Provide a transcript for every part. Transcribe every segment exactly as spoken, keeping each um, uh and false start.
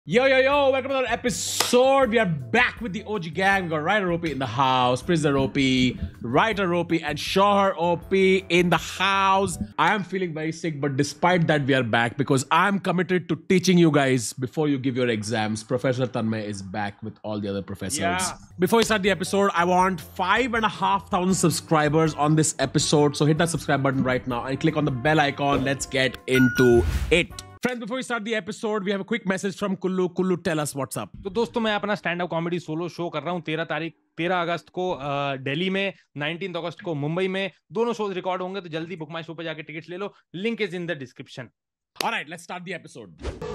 Yo, yo, yo, welcome to another episode. We are back with the O G gang. We got Ryder O P in the house, Prisoner O P, Ryder O P, and Shoher O P in the house. I am feeling very sick, but despite that, we are back because I'm committed to teaching you guys before you give your exams. Professor Tanmay is back with all the other professors. Yeah. Before we start the episode, I want five and a half thousand subscribers on this episode. So hit that subscribe button right now and click on the bell icon. Let's get into it. Friends, before we start the episode, we have a quick message from Kullu. Kullu, tell us what's up. तो दोस्तों मैं अपना stand up comedy solo show कर रहा हूँ तेरह तारीख तेरह अगस्त को दिल्ली में, नाइनटीन अगस्त को मुंबई में। दोनों शोज रिकॉर्ड होंगे, तो जल्दी बुक माई शो पे जाके टिकट्स ले लो। Link is in the description. Alright, let's start the episode.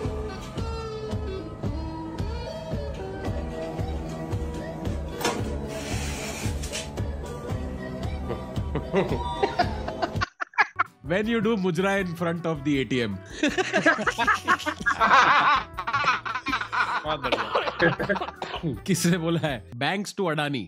When you do mujra in front of the A T M. किसने बोला है? Banks to Adani.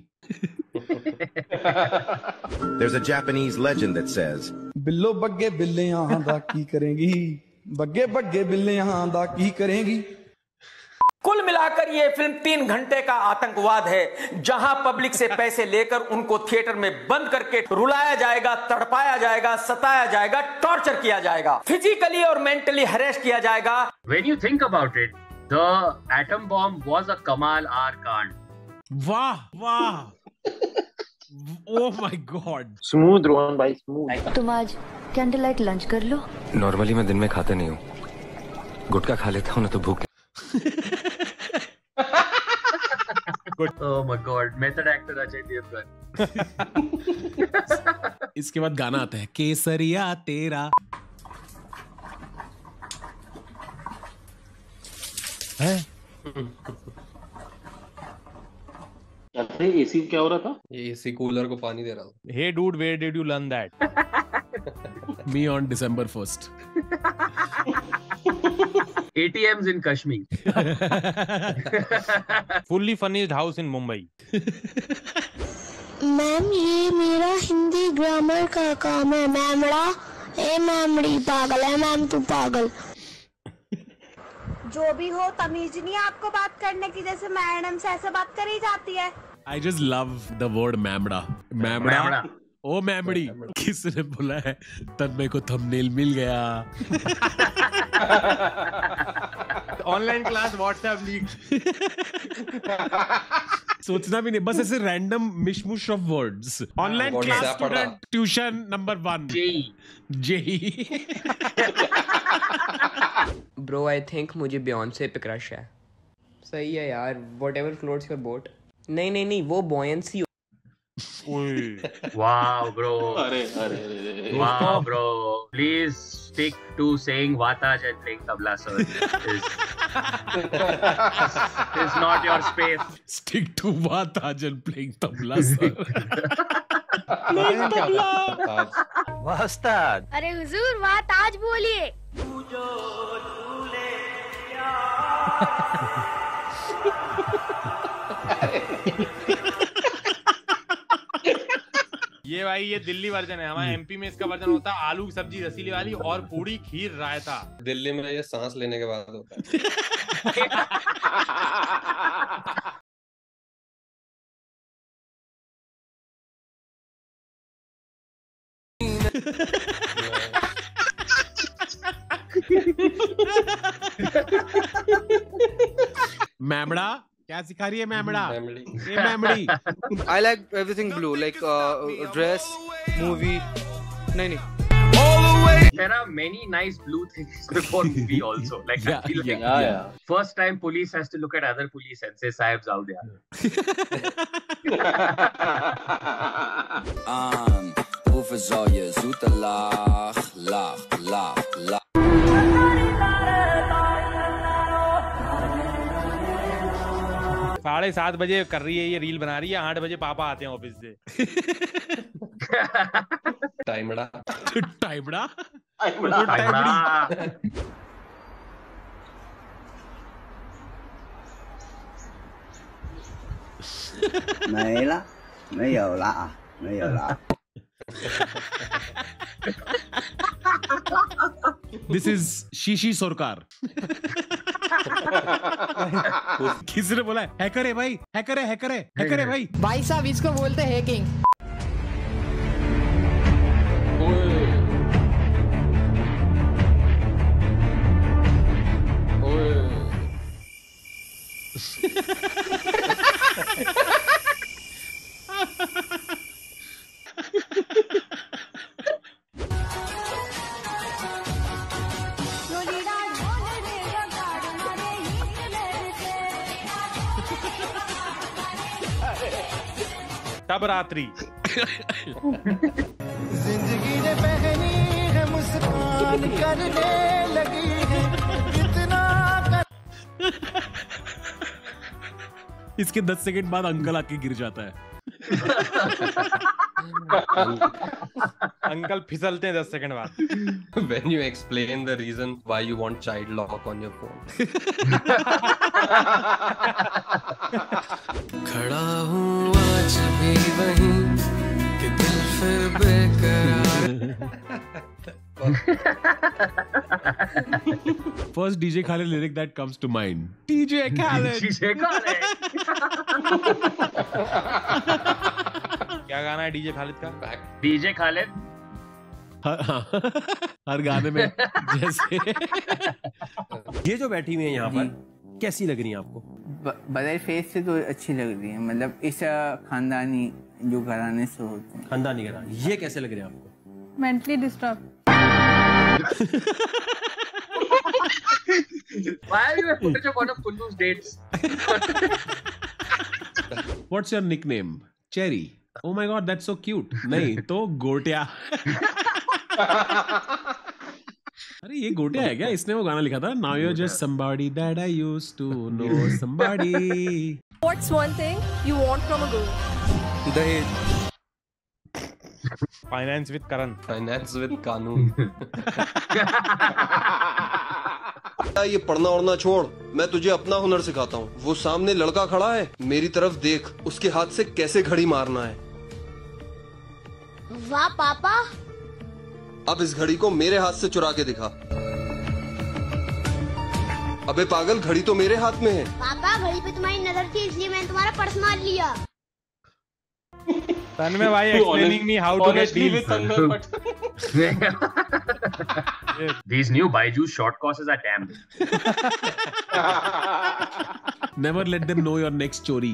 There's a Japanese legend that says, बिल्लो बग्गे बिल्ले यहाँ दा की करेंगी, बग्गे बग्गे बिल्ले यहाँ दा की करेंगी। कुल मिलाकर ये फिल्म तीन घंटे का आतंकवाद है, जहां पब्लिक से पैसे लेकर उनको थिएटर में बंद करके रुलाया जाएगा, तड़पाया जाएगा, सताया जाएगा, टॉर्चर किया जाएगा, फिजिकली और मेंटली हरेस किया जाएगा। When you think about it, the atom bomb was a Kamal R. Khan. वाह वाह, oh my God. Smooth Rohan भाई, smooth. तुम आज कैंडल लाइट लंच कर लो। नॉर्मली मैं दिन में खाता नहीं हूँ, गुटखा खा लेता हूँ ना तो भूख। Oh my God, method actor Ajay Devgan. इसके बाद गाना आता है, केसरिया तेरा है। अरे एसी क्या हो रहा था? ये एसी कूलर को पानी दे रहा था। Hey dude, where did you learn that? Me on December first. A T Ms in Kashmir. Fully furnished house in Mumbai. Ma'am ये मेरा हिंदी ग्रामर का काम है। मैमड़ा ए मैमड़ी पागल है, मैम तू पागल। जो भी हो, तमीज नहीं आपको बात करने की, जैसे मैडम से ऐसे बात करी जाती है। I just love the word मैमड़ा। मैमड़ा ओ मैमड़ी, किसने बोला है? तन्मय को थंबनेल मिल गया। Online class WhatsApp leak. सोचना भी नहीं, बस ऐसे random mishmash of words. Online class student tuition number one JEE JEE. Bro I think मुझे बियॉन्से पे क्रश है। सही है यार, व्हाटएवर फ्लोट्स योर बोट। नहीं नहीं नहीं, वो बॉयंसी। Wow, bro. अरे अरे अरे। Wow, bro. Please stick to saying Vataj and playing tabla, sir. It's, it's not your space. Stick to Vataj and playing tabla, sir. Playing tabla. वास्ताद। अरे हुजूर वाताज बोलिए। ये भाई ये दिल्ली वर्जन है। हमारे एमपी में इसका वर्जन होता है आलू की सब्जी रसीली वाली और पूरी खीर रायता। दिल्ली में ये सांस लेने के बाद होता है। मैमड़ा क्या सिखा रही है? मैमड़ा ये मैमड़ी। I like everything blue, like uh, dress, movie. नहीं नहीं। There are many nice blue things before movie also. Like yeah, I feel like yeah, yeah. First time police has to look at other police and say Sahib's out there. Um, hoeveel zal je zoete lach, lach, lach, lach. साढ़े सात बजे कर रही है ये reel बना रही है, आठ बजे पापा आते हैं ऑफिस से। टाइमड़ा टाइमड़ा टाइमड़ा। 没了，没有了啊，没有了。 This is Shishi Sorkar. किसी ने बोला हैकर है भाई, हैकर है, हैकर है, हैकर है भाई। भाई साहब इसको बोलते हैं हैकिंग। तब रात्रि जिंदगी ने पहनी है मुस्कान करने लगी है कितना कर... इसके दस सेकंड बाद अंकल आके गिर जाता है। अंकल फिसलते हैं दस सेकंड बाद। When you explain the reason why you want child lock on your phone. खड़ा हूँ आज भी वहीं कि दिल फिर बेकरार। First D J Khaled lyric that comes to mind. D J Khaled. D J Khaled. क्या गाना है डीजे खालिद का? डीजे खालिद हर, हर गाने में जैसे ये जो बैठी हुई है यहाँ पर कैसी लग रही है आपको? बगैर फेस से तो अच्छी लग रही है, मतलब इस खानदानी जो घराने से होते हैं। खानदानी घराने, ये कैसे लग रहे हैं आपको? Mentally disturb. Why are you such a fan of Kullu's dates? What's your nickname? Cherry. Oh my God, that's so cute. नहीं तो गोटिया। अरे ये गोटिया है क्या? इसने वो गाना लिखा था Now you're just somebody that I used to know somebody. What's one thing you want from a girl? दहेज। Finance with Karan. Finance with कानून। ये पढ़ना ओढ़ना छोड़, मैं तुझे अपना हुनर सिखाता हूँ। वो सामने लड़का खड़ा है, मेरी तरफ देख, उसके हाथ से कैसे घड़ी मारना है। वाह पापा। अब इस घड़ी को मेरे हाथ से चुरा के दिखा। अबे पागल, घड़ी तो मेरे हाथ में है। पापा घड़ी पे तुम्हारी नजर थी इसलिए मैंने तुम्हारा पर्स मार लिया। तन्मय भाई explaining me how to get deals. These new Byju's short courses are damn. Never let them know your next story.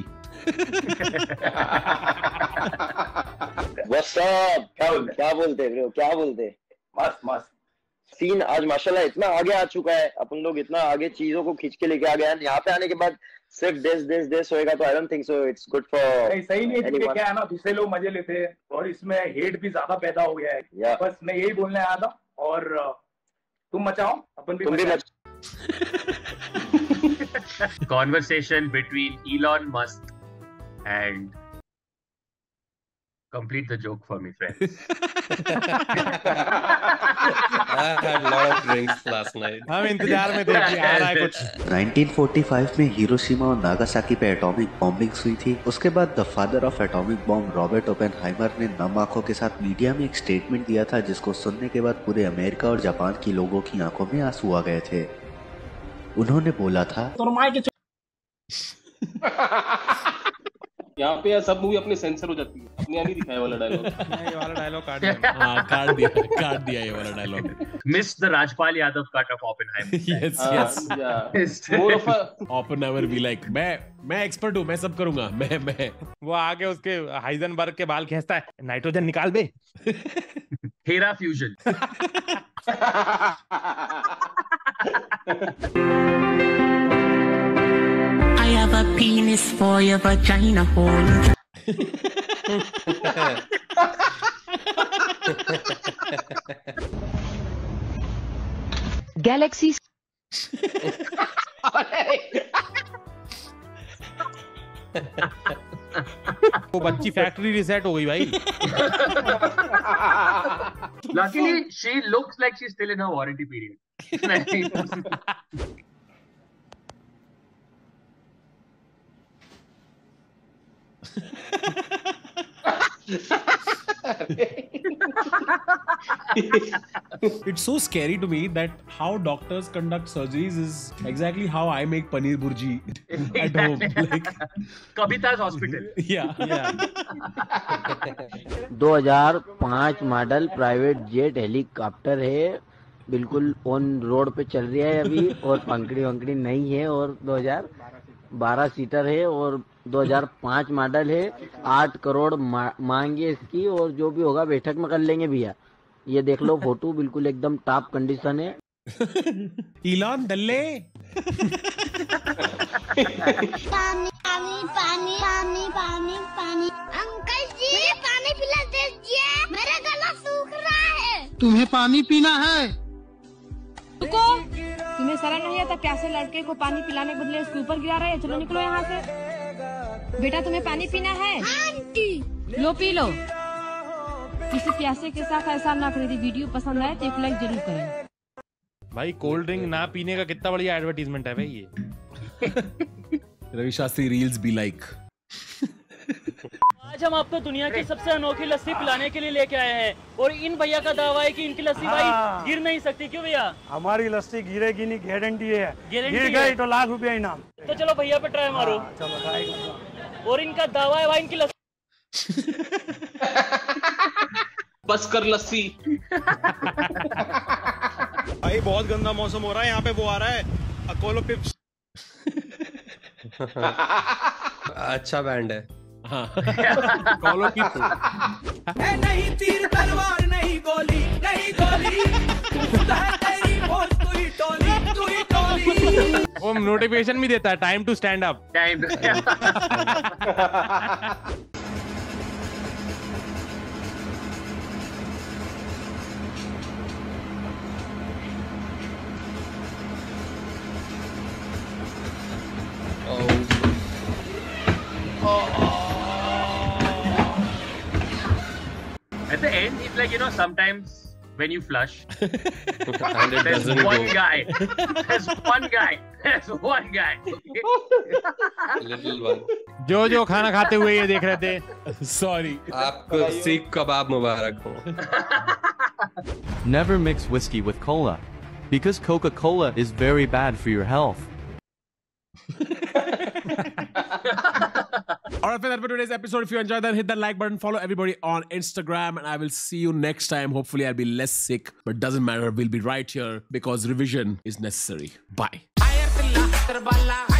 What's up? क्या क्या बोलते ब्रो? क्या बोलते? मस्त मस्त सीन आज माशाल्लाह इतना आगे आ चुका है, अपन लोग इतना आगे चीजों को खींच के लेके आ गए हैं। यहाँ पे आने के बाद सिर्फ देश देश देश होएगा तो I don't think so it's good for. नहीं सही नहीं, क्योंकि क्या है ना, दूसरे लोग मजे लेते हैं और इसमें हेट भी ज्यादा पैदा हो गया है। yeah. बस मैं यही बोलने आया था, और तुम मचाओ, अपन भी मचाओ। Conversation between Elon Musk and complete the joke for me, friends. I had a lot of drinks last night. हम इंतजार में थे कि आ रहा है कुछ। नाइनटीन फोर्टी फाइव में हिरोशिमा और नागासाकी पे एटॉमिक बॉम्बिंग्स हुई थी। उसके बाद the father of atomic bomb Robert Oppenheimer ने नम आंखों के साथ मीडिया में एक स्टेटमेंट दिया था, जिसको सुनने के बाद पूरे अमेरिका और जापान की लोगों की आंखों में आंसू आ गए थे। उन्होंने बोला था यहाँ पे यार सब मूवी अपने सेंसर हो जाती है, अपने यहाँ नहीं दिखाया वाला डायलॉग। ये वाला डायलॉग काट दिया। हाँ काट दिया, काट दिया ये वाला dialogue. Missed the Rajpal Yadav cut of Oppenheimer. Yes, yes. More of a Oppenheimer be like, मैं मैं एक्सपर्ट हूँ, मैं सब करूँगा, मैं मैं। वो आके उसके हाइजनबर्ग के बाल खींचता है, नाइट्रोजन निकाल बे। Hera fusion. I have a penis for your vagina hole. Galaxy. वो बच्ची फैक्ट्री रिसेट हो गई भाई। Luckily, she looks like she's still in her warranty period. It's so scary to me that how doctors conduct surgeries is exactly how I make paneer burji at home. Like Kabita's hospital. Yeah. Yeah. दो हज़ार पाँच model private jet helicopter है, बिल्कुल on road पे चल रहा है अभी, और पंखड़ी वंकड़ी नहीं है, और दो हज़ार बारह सीटर है, और दो हज़ार पाँच मॉडल है, आठ करोड़ मा, मांगे इसकी, और जो भी होगा बैठक में कर लेंगे भैया। ये देख लो फोटो, बिल्कुल एकदम टॉप कंडीशन है। इलान दल्ले। पानी पानी पानी पानी पानी पानी अंकल जी पानी पिला दीजिए, मेरा गला सूख रहा है। तुम्हें पानी पीना है? रुको, तुम्हें शर्म नहीं आता? प्यासे लड़के को पानी पिलाने के बदले उसके ऊपर गिरा रहे हैं। चलो निकलो यहाँ से। बेटा तुम्हें पानी पीना है? आंटी। लो पी लो। किसी प्यासे के साथ ऐसा ना करें। वीडियो पसंद आए तो एक लाइक जरूर करें। भाई कोल्ड ड्रिंक ना पीने का कितना बढ़िया एडवर्टीजमेंट है भाई ये। Ravi Shastri reels be like. आज हम आपको दुनिया की सबसे अनोखी लस्सी पिलाने के लिए लेके आए हैं, और इन भैया का दावा है कि इनकी लस्सी भाई गिर नहीं सकती। क्यों भैया? हमारी लस्सी गिरेगी नहीं, गारंटी है। गारंटी गिर गई तो लाख रुपया इनाम। तो चलो भैया पे ट्राई मारो। चलो ट्राई करो। और इनका दावा है भाई इनकी लस्सी। बस कर लस्सी। भाई बहुत गंदा मौसम हो रहा है यहाँ पे, वो आ रहा है अकोलो पिप्स। अच्छा बैंड है। कॉलो पिप्स। नहीं तीर तलवार नहीं गोली नहीं गोली, तेरी मौत तू ही टोली तू ही टोली। वो नोटिफिकेशन भी देता है, time to stand up. Time At the end, it's like, you know, sometimes when you flush, And it there's doesn't one go. guy, there's one guy, there's one guy. Little one. जो जो खाना खाते हुए ये देख रहे थे। Sorry. आपको सीख कबाब मुबारक हो। Never mix whiskey with cola, because Coca-Cola is very bad for your health. Alright, that's for today's episode. If you enjoyed that, hit that like button, follow everybody on Instagram, and I will see you next time. Hopefully, I'll be less sick, but doesn't matter. We'll be right here because revision is necessary. Bye.